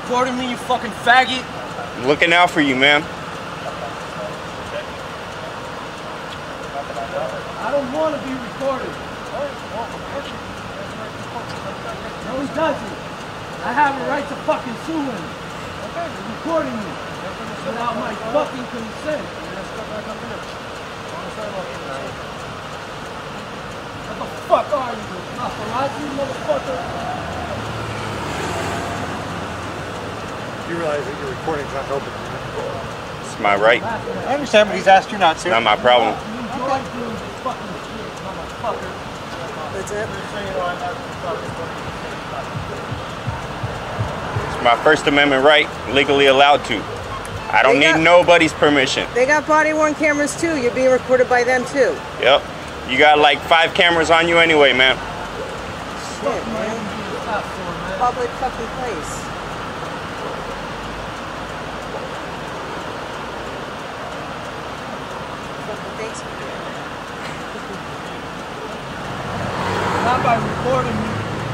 recording me, you fucking faggot? I'm looking out for you, man. I don't want to be recorded. No, he doesn't. I have a right to fucking sue him. He's recording me without my fucking consent. What the fuck are you? Paparazzi, motherfucker? You realize that your recording's not open. It's my right. I understand, but he's asked you not to. Not my problem. You enjoy doing this fucking shit, motherfucker. That's it. It's my First Amendment right, legally allowed to. I don't need nobody's permission. They got body-worn cameras too. You're being recorded by them too. Yep. You got like 5 cameras on you anyway, man. Shit, man. Public fucking place. Thanks for doing that. Not by recording me.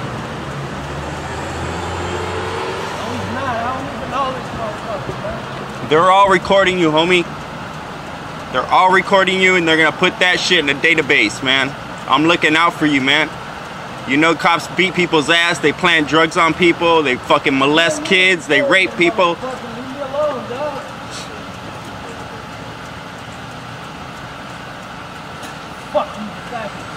No, he's not. I don't even know this motherfucker, man. They're all recording you, homie. They're all recording you, and they're gonna put that shit in a database, man. I'm looking out for you, man. You know cops beat people's ass, they plant drugs on people, they fucking molest kids, they rape people. Leave me alone, dog. Fuck you, faggot.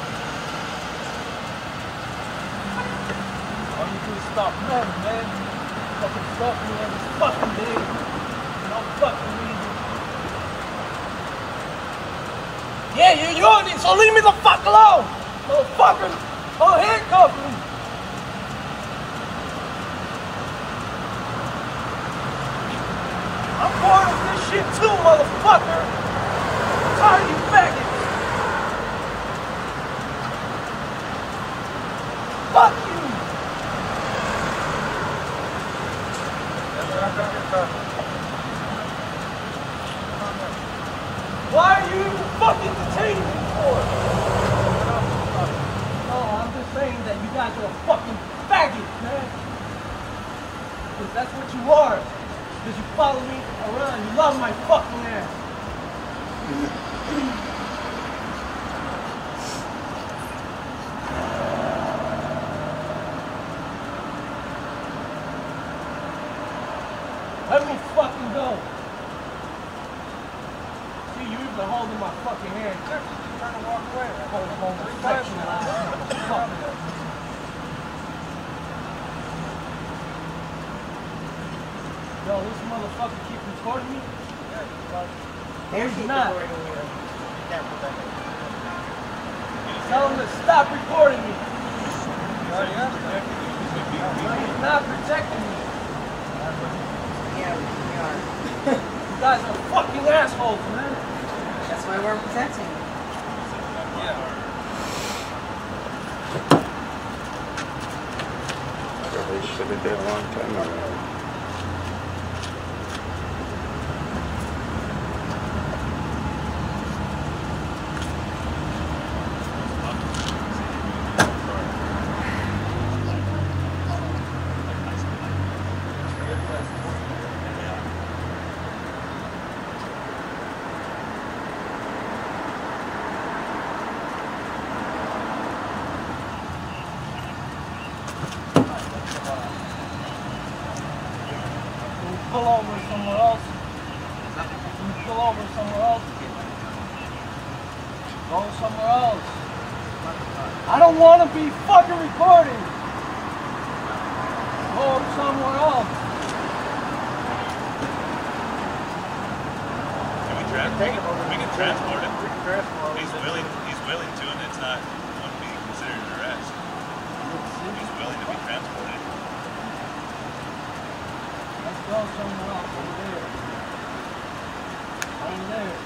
All you do is stop running, man. Fucking stop me every fucking day. No fucking reason. Yeah, you're yawning, so leave me the fuck alone! Motherfucker! Oh, handcuff me! I'm part of this shit too, motherfucker! I'm tired of you faggots! Fuck you! Why are you even fucking detaining me for? No, I'm just saying that you guys are fucking faggots, man. Because that's what you are. Because you follow me around. You love my fucking ass. Let me fucking go. See, you even holding my fucking hand. You're trying to walk away. Homosexual. Yo, this motherfucker keep recording me? They're He's not. recording you. Tell him to stop recording me. He's not protecting me. Yeah, we are. You guys are fucking assholes, man. That's why we're protecting you. They should have did a long time ago. Pull over somewhere else. Can you pull over somewhere else? Go somewhere else. I don't want to be fucking recorded. Go somewhere else. Can we transport him? He's willing to, and it's not going to be considered an arrest. He's willing to be transported. Let's go somewhere else over there. Over there.